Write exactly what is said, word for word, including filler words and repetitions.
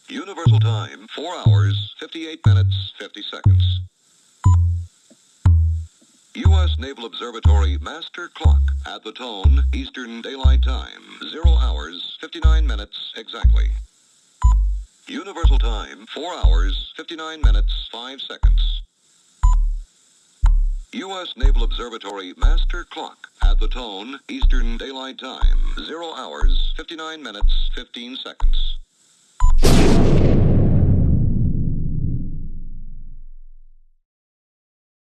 Universal time, four hours, fifty-eight minutes, fifty seconds. U S Naval Observatory Master Clock at the tone, Eastern Daylight Time, zero hours, fifty-nine minutes exactly. Universal time, four hours, fifty-nine minutes, five seconds. U S Naval Observatory Master Clock at the tone, Eastern Daylight Time, zero hours, fifty-nine minutes, fifteen seconds.